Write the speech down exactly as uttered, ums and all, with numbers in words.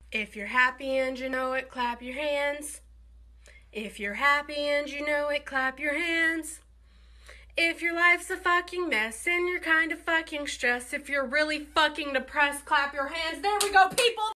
If you're happy and you know it, clap your hands. If you're happy and you know it, clap your hands. If your life's a fucking mess and you're kind of fucking stressed, if you're really fucking depressed, clap your hands. There we go, people!